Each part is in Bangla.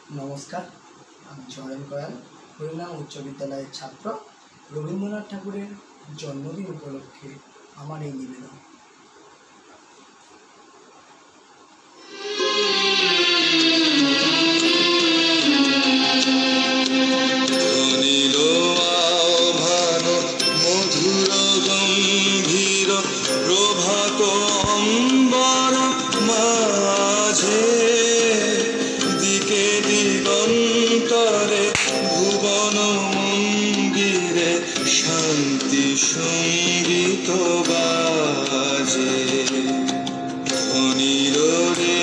नमस्कार আমি জয়ন কয়াল হরিনাম উচ্চ বিদ্যালয়ের ছাত্র। রবীন্দ্রনাথ ঠাকুরের জন্মদিন উপলক্ষে আমার এই নিবেদন। शांति संगीत बाजे ध्वनिल रे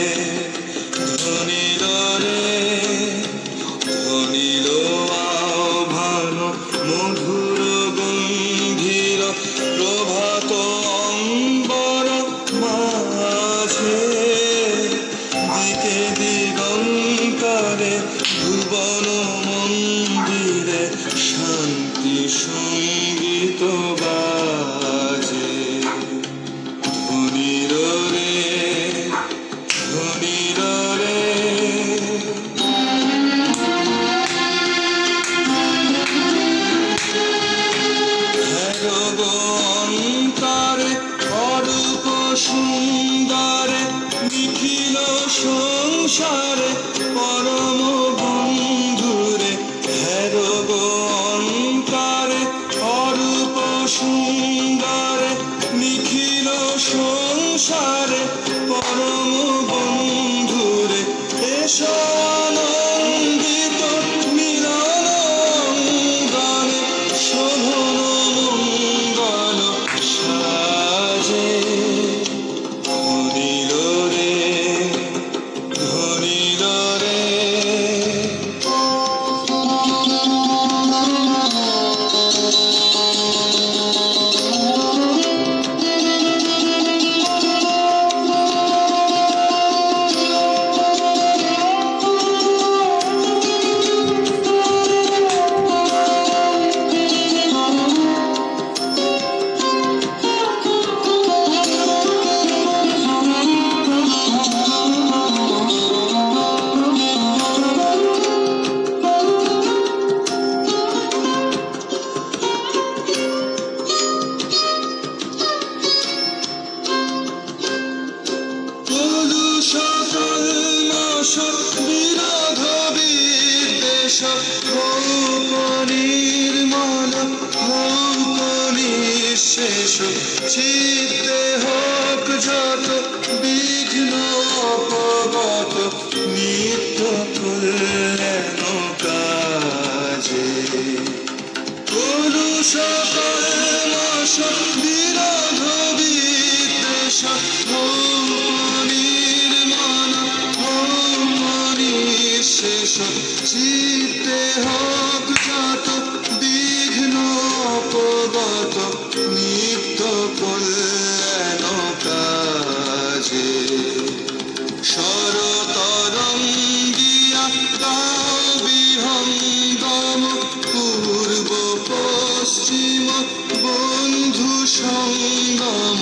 ध्वनिल रे ध्वनिल आह्वान मधुर गंभीर प्रभात अम्बर माझे दिके दिगंतरे भुवन मंदिरे शांति संगीत बाजे ध्वनिल रे ध्वनिल रे অন্তরে অরূপ সুন্দরে নিখিল সংসারে পরম বন্ধুরে হেরব অন্তরে অরূপ সুন্দরে নিখিল সংসারে পরম বন্ধুরে এসো আনন্দিত মিলন অঙ্গনে শোভন মঙ্গল সাজে ধ্বনিল রে ধ্বনিল রে চিত্তে হোক যত বিঘ্ন অপগত নিত্য কল্যাণ কাজে কলুষ কলমাস বিরোধ বিদ্বেষ নির্মাণ নিঃশেষ চিত্তে হোক যত বিঘ্ন অপগত নিত্য কল্যাণ কাজে শরতরঙ্গিয়া তাও বিহঙ্গম পূর্ব পশ্চিম বন্ধু সঙ্গম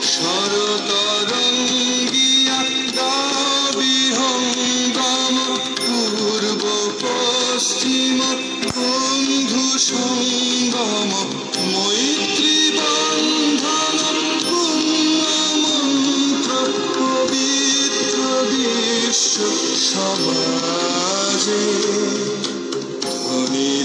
শরতরঙ্গিয়া তাও বিহঙ্গম পূর্ব পশ্চিম বন্ধু সঙ্গম মৈত্রী বন্ধন পুণ্য মন্ত্র পবিত্র বিশ্ব সমাজে ধ্বনি